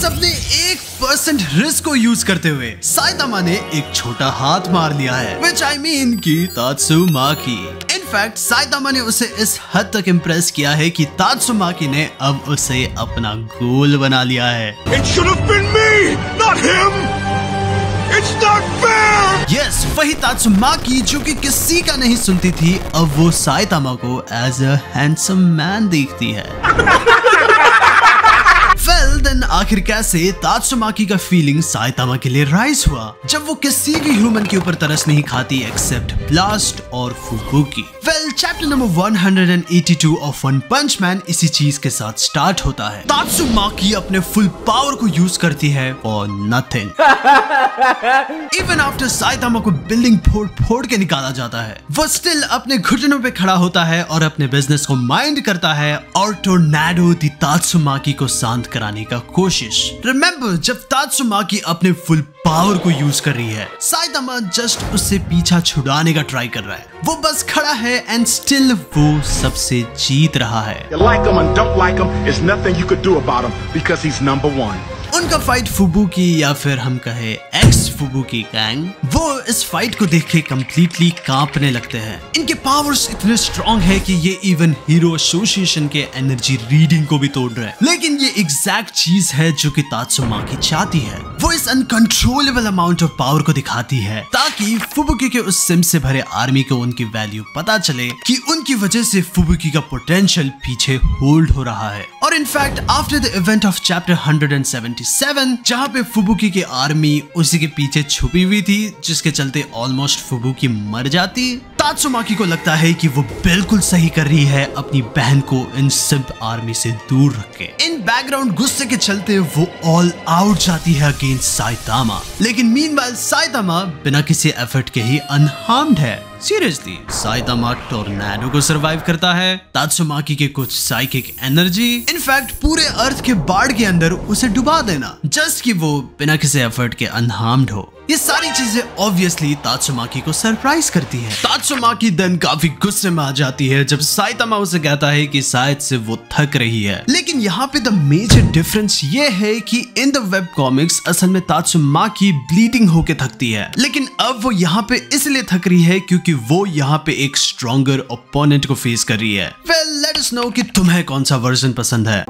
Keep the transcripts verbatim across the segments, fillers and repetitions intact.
बस अपने एक परसेंट रिस्क को यूज करते हुए साइतामा ने एक छोटा हाथ मार लिया है, which I mean कि तात्सुमाकी। इनफैक्ट साइतामा ने उसे इस हद तक इम्प्रेस किया है कि तात्सुमाकी ने अब उसे अपना गोल बना लिया है। It should have been me, not him. It's not fair. Yes, वही तात्सुमाकी जो कि किसी का नहीं सुनती थी, अब वो साइतामा को एज अ हैंडसम मैन देखती है। Well, then आखिर कैसे तात्सुमाकी का फीलिंग साइतामा के लिए राइज हुआ जब वो किसी भी ह्यूमन के ऊपर तरस नहीं खाती एक्सेप्ट ब्लास्ट और Fubuki. Well, chapter number one hundred eighty two of one punch man इसी चीज के साथ स्टार्ट होता है। तात्सुमाकी अपने फुल पावर को यूज करती है और नथिंग। इवन आफ्टर साइतामा को बिल्डिंग फोड़ फोड़ के निकाला जाता है, वो स्टिल अपने घुटनों पे खड़ा होता है और अपने बिजनेस को माइंड करता है और टोर्नेडो दी तात्सुमाकी को शांत कराने का कोशिश। रिमेंबर, जब तात्सुमाकी अपने फुल पावर को यूज कर रही है, साइतामा जस्ट उससे पीछा छुड़ाने का ट्राई कर रहा है। वो बस खड़ा है एंड स्टिल वो सबसे जीत रहा है। You like him and don't like him, there's nothing you could do about him because he's number one. उनका फाइट फुबुकी या फिर हम कहे एक्स फुबुकी गैंग, वो इस फाइट को देख के कम्प्लीटली कांपने लगते हैं। इनके पावर्स इतने स्ट्रॉन्ग है कि ये इवन हीरो एसोसिएशन के एनर्जी रीडिंग को भी तोड़ रहे हैं। लेकिन ये एग्जैक्ट चीज है जो कि तात्सुमाकी चाहती है। वो इस अनकंट्रोलेबल अमाउंट ऑफ पावर को दिखाती है ताकि फुबुकी के उस सिम से भरे आर्मी को उनकी वैल्यू पता चले कि उनकी वजह से फुबुकी का पोटेंशियल पीछे होल्ड हो रहा है। और in fact after the event of chapter one seventy seven, जहां पे फुबुकी की आर्मी उसी के पीछे छुपी हुई थी, जिसके चलते ऑलमोस्ट फुबुकी मर जाती, तात्सुमाकी को लगता है कि वो बिल्कुल सही कर रही है अपनी बहन को इन सिम्प आर्मी से दूर रख के। इन बैकग्राउंड गुस्से के चलते वो ऑल आउट जाती है अगेंस्ट साइतामा। लेकिन मीनवाइल साइतामा बिना किसी एफर्ट के ही अनहार्म्ड है। सीरियसली, साइतामा टोर्नेडो को सरवाइव करता है, तात्सुमाकी के कुछ साइकिक एनर्जी, इनफैक्ट पूरे अर्थ के बाढ़ के अंदर उसे डुबा देना, जस्ट कि वो बिना किसी एफर्ट के अनहार्म्ड हो। ये सारी चीजें ऑब्वियसली तात्सुमाकी को सरप्राइज करती है। तात्सुमाकी देन काफी गुस्से में आ जाती है जब साइतामा उसे कहता है कि शायद से वो थक रही है। लेकिन यहाँ पे द मेजर डिफरेंस ये है कि इन द वेब कॉमिक्स असल में तात्सुमाकी ब्लीडिंग होके थकती है, लेकिन अब वो यहाँ पे इसलिए थक रही है क्योंकि वो यहाँ पे एक स्ट्रॉन्गर ओपोनेंट को फेस कर रही है। वेल, लेट अस नो कि तुम्हें कौन सा वर्जन पसंद है।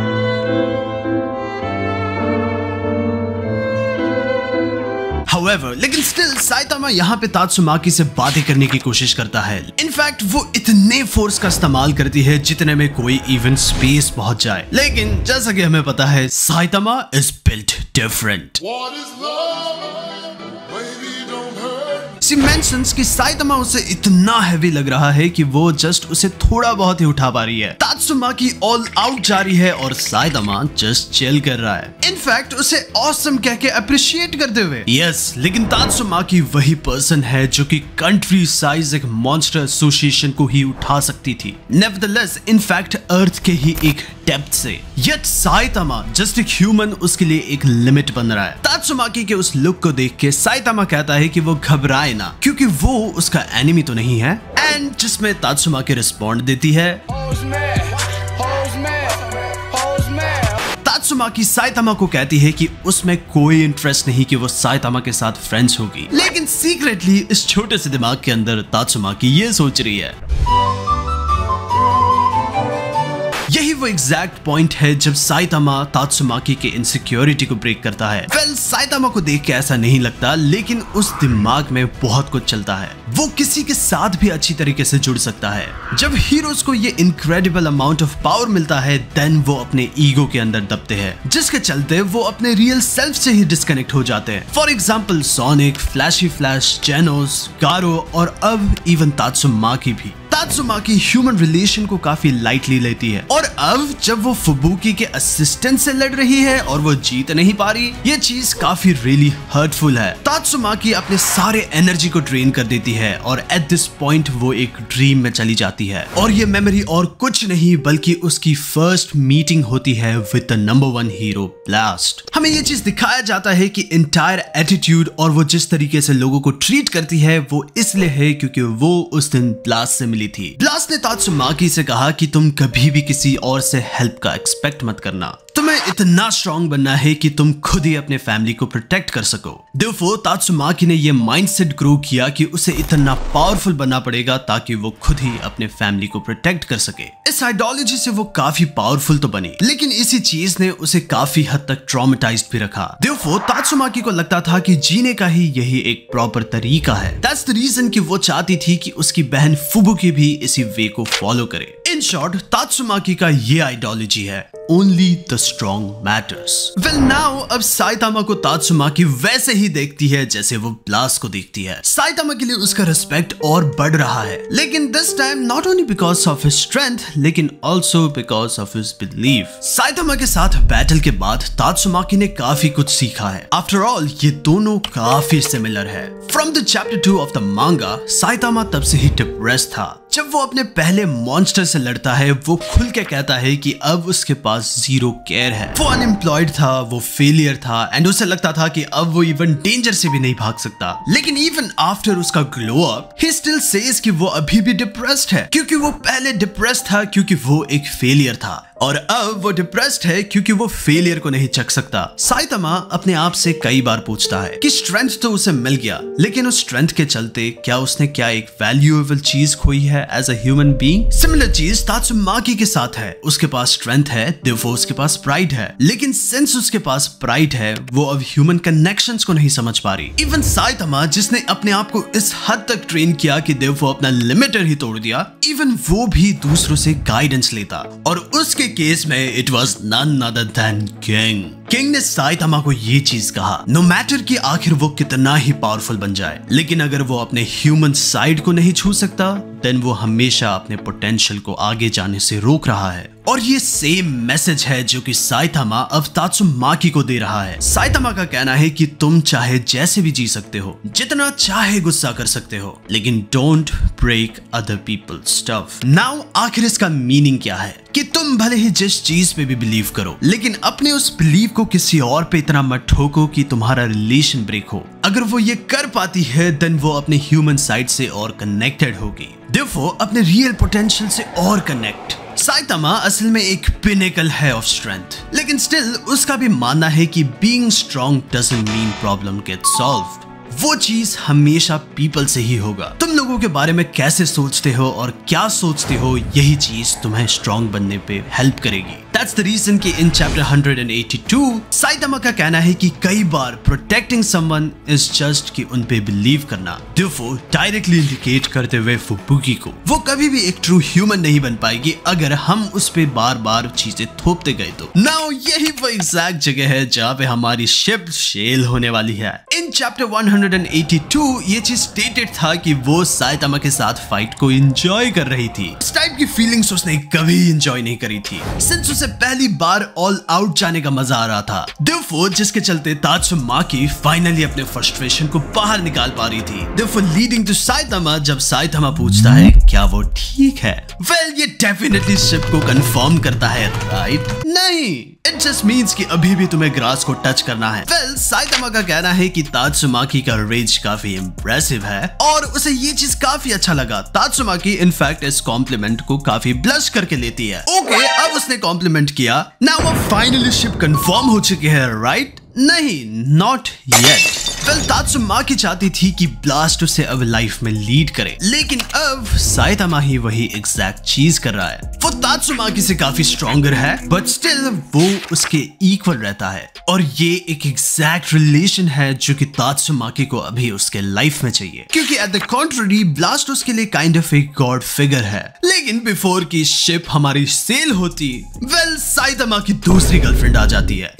However, लेकिन स्टिल साइतामा यहाँ पे तात्सुमाकी से बातें करने की कोशिश करता है। इनफैक्ट वो इतने फोर्स का इस्तेमाल करती है जितने में कोई इवन स्पेस पहुंच जाए। लेकिन जैसा कि हमें पता है, Saitama is built different. She mentions कि साइतामा उसे इतना हैवी लग रहा है कि वो जस्ट उसे थोड़ा बहुत ही उठा पा रही है। तात्सुमाकी ऑल आउट जा रही है और साइतामा जस्ट चिल कर रहा है, इनफैक्ट उसे ऑसम कह के अप्रिशिएट करते हुए। यस, लेकिन तात्सुमाकी वही पर्सन है जो कि कंट्री साइज एक मॉन्स्टर एसोसिएशन को ही उठा सकती थी, नेवरदलेस इनफैक्ट अर्थ के ही एक डेप्थ से। येट साइतामा जस्ट एक ह्यूमन उसके लिए एक लिमिट बन रहा है। तात्सुमाकी के उस लुक को देख के साइतामा कहता है कि वो घबराए ना, क्योंकि वो उसका एनिमी तो नहीं है। एंड जिसमें तात्सुमाकी रिस्पॉन्ड देती है, तात्सुमाकी साइतामा को कहती है कि उसमें कोई इंटरेस्ट नहीं कि वो साइतामा के साथ फ्रेंड्स होगी, लेकिन सीक्रेटली इस छोटे से दिमाग के अंदर तात्सुमाकी ये सोच रही है। यही वो एग्जैक्ट पॉइंट है जब साइतामा तात्सुमाकी के इनसिक्योरिटी को ब्रेक करता है। वेल, साइतामा को देख के ऐसा नहीं लगता, लेकिन उस दिमाग में बहुत कुछ चलता है। वो किसी के साथ भी अच्छी तरीके से जुड़ सकता है। जब हीरोज को ये इनक्रेडिबल अमाउंट ऑफ पावर मिलता है, देन वो अपने ईगो के अंदर दबते हैं, जिसके चलते वो अपने रियल सेल्फ से ही डिस्कनेक्ट हो जाते हैं। For example Sonic, flashy flash, Genos, Garo और अब इवन तात्सुमाकी भी। तात्सुमाकी ह्यूमन रिलेशन को काफी लाइटली लेती है, और अब जब वो फुबुकी के असिस्टेंट से लड़ रही है और वो जीत नहीं पा रही, ये चीज काफी रियली हर्टफुल है। तात्सुमाकी अपने सारे एनर्जी को ड्रेन कर देती है और एट दिस पॉइंट वो एक ड्रीम में चली जाती है, और ये मेमोरी और कुछ नहीं बल्कि उसकी फर्स्ट मीटिंग होती है with the number one hero Blast. हमें ये चीज दिखाया जाता है कि इंटायर एटीट्यूड और वो जिस तरीके से लोगों को ट्रीट करती है वो इसलिए है क्योंकि वो उस दिन ब्लास्ट से मिली थी। ब्लास्ट ने तात्सुमाकी से कहा कि तुम कभी भी किसी और से हेल्प का एक्सपेक्ट मत करना, तुम्हें इतना स्ट्रांग बनना है कि तुम खुद ही अपने फैमिली को प्रोटेक्ट कर सको। देयरफॉर तात्सुमाकी ने यह माइंडसेट ग्रो किया कि उसे इतना पावरफुल बनना पड़ेगा ताकि वो खुद ही अपने फैमिली को प्रोटेक्ट कर सके। इस आइडियोलॉजी से वो काफी पावरफुल तो बनी, लेकिन इसी चीज ने उसे काफी हद तक ट्रॉमेटाइज्ड भी रखा। देयरफॉर तात्सुमाकी को लगता था कि जीने का ही यही एक प्रॉपर तरीका है। दैट्स द रीजन कि वो चाहती थी कि उसकी बहन फुबुकी भी इसी वे को फॉलो करे। इन शॉर्ट, तात्सुमाकी का ये आइडियोलॉजी है, only the strong matters. Well now अब साइतामा को तात्सुमाकी वैसे ही देखती है जैसे वो ब्लास्ट को देखती है। साइतामा के लिए उसका रिस्पेक्ट और बढ़ रहा है, लेकिन this time not only because of his strength लेकिन also because of his belief. Saitama के साथ बैटल के बाद तात्सुमाकी ने काफी कुछ सीखा है। आफ्टर ऑल ये दोनों काफी सिमिलर है। From the chapter two of the manga, Saitama तब से ही डिप्रेस्ड था। जब वो अपने पहले मॉन्स्टर से लड़ता है, वो खुल के कहता है कि अब उसके पास जीरो केयर है। वो अनएम्प्लॉयड था, वो फेलियर था एंड उसे लगता था कि अब वो इवन डेंजर से भी नहीं भाग सकता। लेकिन इवन आफ्टर उसका glow up, he still says कि वो अभी भी डिप्रेस्ड है, क्योंकि वो पहले डिप्रेस्ड था क्योंकि वो एक फेलियर था, और अब वो डिप्रेस्ड है क्योंकि वो फेलियर को नहीं चख सकता। साइतामा अपने आप से कई बार पूछता है कि स्ट्रेंथ तो उसे मिल गया, लेकिन उस स्ट्रेंथ के चलते क्या उसने क्या एक वैल्यूएबल चीज खोई है as a human being? Similar चीज तात्सुमाकी के साथ है। उसके पास स्ट्रेंथ है, देयरफॉर उसके पास प्राइड है, लेकिन सिंस उसके पास प्राइड है, वो अब ह्यूमन कनेक्शंस को नहीं समझ पा रही। इवन साइतामा, जिसने अपने आप को इस हद तक ट्रेन किया कि देयरफॉर अपना लिमिटर ही तोड़ दिया, इवन वो भी दूसरों से गाइडेंस लेता, और उसके केस में it was none other than King. King ने साइतामा को ये चीज कहा, नो मैटर कि आखिर वो कितना ही पावरफुल बन जाए, लेकिन अगर वो अपने ह्यूमन साइड को नहीं छू सकता, देन वो हमेशा अपने पोटेंशियल को आगे जाने से रोक रहा है। और ये सेम मैसेज है जो कि साइतामा अब तात्सुमाकी को दे रहा है। साइतामा का कहना है कि तुम चाहे जैसे भी जी सकते हो, जितना चाहे गुस्सा कर सकते हो, लेकिन don't break other people's stuff. Now आखिर इसका मीनिंग क्या है कि तुम भले ही जिस चीज पे भी बिलीव करो, लेकिन अपने उस बिलीव को किसी और पे इतना मत ठोको कि तुम्हारा रिलेशन ब्रेक हो। अगर वो ये कर पाती है, देन वो अपने ह्यूमन साइड से और कनेक्टेड होगी, देयरफॉर अपने रियल पोटेंशियल से और कनेक्ट। साइतामा असल में एक पिनेकल है ऑफ स्ट्रेंथ, लेकिन स्टिल उसका भी मानना है कि being strong doesn't mean problem gets solved. वो चीज हमेशा पीपल से ही होगा। तुम लोगों के बारे में कैसे सोचते हो और क्या सोचते हो, यही चीज तुम्हें स्ट्रांग बनने पे हेल्प करेगी। That's the reason कि in chapter one eighty-two Saitama का कहना है कि कई बार प्रोटेक्टिंग समवन इज जस्ट कि उन पे बिलीव करना। Therefore डायरेक्टली इंडिकेट करते हुए फुबुकी को, वो कभी भी एक ट्रू ह्यूमन नहीं बन पाएगी अगर हम उस पे बार बार चीजें थोपते गए तो। नाउ यही वो एग्जैक्ट जगह है जहाँ पे हमारी शिप सेल होने वाली है। इन चैप्टर one eighty-two ये चीज स्टेटेड था कि वो साइतामा के साथ फाइट को एंजॉय कर रही थी। इस टाइप की फीलिंग्स उसने कभी एंजॉय नहीं करी थी, सिंस उसे पहली बार ऑल आउट जाने का मजा आ रहा था। देयरफॉर जिसके चलते तात्सुमाकी फाइनली अपने फ्रस्ट्रेशन को बाहर निकाल पा रही थी। देयरफॉर लीडिंग टू साइतामा, जब साइतामा पूछता है क्या वो ठीक है, वेल well, ये डेफिनेटली शिप को कंफर्म करता है, राइट? नहीं, इट जस्ट मींस कि अभी भी तुम्हें ग्रास को टच करना है। वेल well, साइतामा का कहना है कि तात्सुमाकी का रेज काफी इंप्रेसिव है और उसे ये चीज काफी अच्छा लगा। तात्सुमाकी इनफैक्ट इस कॉम्प्लीमेंट को काफी ब्लश करके लेती है। ओके okay, अब उसने कॉम्प्लीमेंट किया, नाउ वो फाइनली शिप कंफर्म हो चुकी है, राइट? नहीं, नॉट येट। वेल तात्सुमाकी चाहती थी कि ब्लास्ट उसे अब लाइफ में लीड करे, लेकिन अब साइतामा ही वही एग्जैक्ट चीज कर रहा है। वो तात्सुमाकी से काफी स्ट्रॉन्गर है, बट स्टिल वो उसके इक्वल रहता है, और ये एक एग्जैक्ट रिलेशन है जो कि तात्सुमाकी को अभी उसके लाइफ में चाहिए, क्योंकि एट द कॉन्ट्ररी ब्लास्ट उसके लिए काइंड ऑफ एक गॉड फिगर है। लेकिन बिफोर की शिप हमारी सेल होती, वेल साइतामा की दूसरी गर्लफ्रेंड आ जाती है।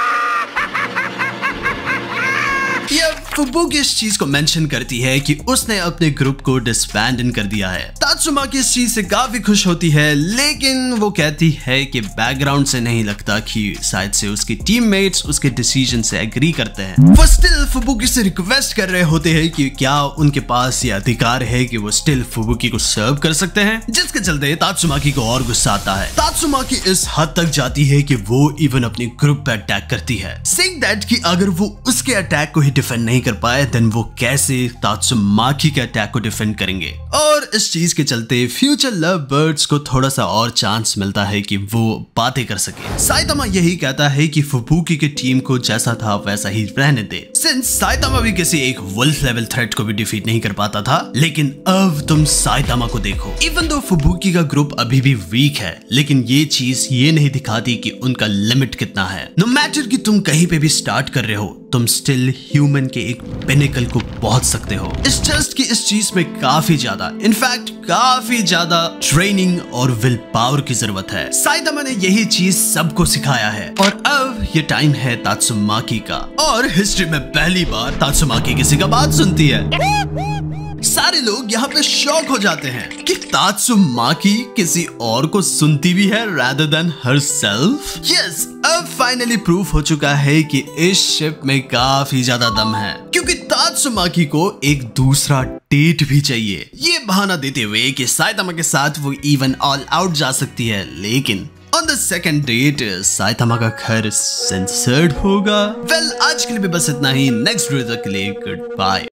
फुबुकी इस चीज को मेंशन करती है कि उसने अपने ग्रुप को डिसबैंडन कर दिया है। तात्सुमाकी इस चीज से काफी खुश होती है, लेकिन वो कहती है कि बैकग्राउंड से नहीं लगता कि शायद से उसके टीममेट्स उसके डिसीजन से एग्री करते हैं। वो स्टिल फुबुकी से रिक्वेस्ट कर रहे होते हैं कि क्या उनके पास ये अधिकार है कि वो स्टिल फुबुकी को सर्व कर सकते हैं, जिसके चलते तात्सुमाकी को और गुस्सा आता है। तात्सुमाकी इस हद तक जाती है कि वो इवन अपने ग्रुप पे अटैक करती है, सेइंग दैट कि अगर वो उसके अटैक को ही डिफेंड नहीं कर कर पाए देन वो कैसे तात्सुमाकी के अटैक को डिफेंड करेंगे। और इस चीज के चलते फ्यूचर लव बर्ड्स को थोड़ा सा और चांस मिलता है कि वो बातें कर सके। साइतामा यही कहता है कि फुबुकी की टीम को जैसा था वैसा ही रहने दे, सिंस साइतामा भी किसी एक वुल्फ लेवल थ्रेट को भी डिफीट नहीं कर पाता था। लेकिन अब तुम साइतामा को देखो, इवन दो फुबुकी का ग्रुप अभी भी वीक है, लेकिन ये चीज ये नहीं दिखाती कि उनका लिमिट कितना है। नो मैटर कि तुम कहीं पे भी स्टार्ट कर रहे हो, तुम स्टिल ह्यूमन के एक पिनेकल को पहुंच सकते हो। इस टेस्ट की इस चीज में काफी ज्यादा, इनफैक्ट काफी ज्यादा ट्रेनिंग और विल पावर की जरूरत है। साइतामा ने यही चीज सबको सिखाया है और अब ये टाइम है तात्सुमाकी का। और हिस्ट्री में पहली बार तात्सुमाकी किसी का बात सुनती है। सारे लोग यहाँ पे शॉक हो जाते हैं कि तात्सुमाकी किसी और को सुनती भी है rather than herself। Yes, अब फाइनली प्रूफ हो चुका है कि इस शिप में काफी ज्यादा दम है, क्योंकि तात्सुमाकी को एक दूसरा डेट भी चाहिए। ये बहाना देते हुए कि साइतामा के साथ वो इवन ऑल आउट जा सकती है, लेकिन on the second date Saitama का घर सेंसर्ड होगा। वेल well, आज के लिए भी बस इतना ही। नेक्स्ट वीडियो तक के लिए गुड बाय।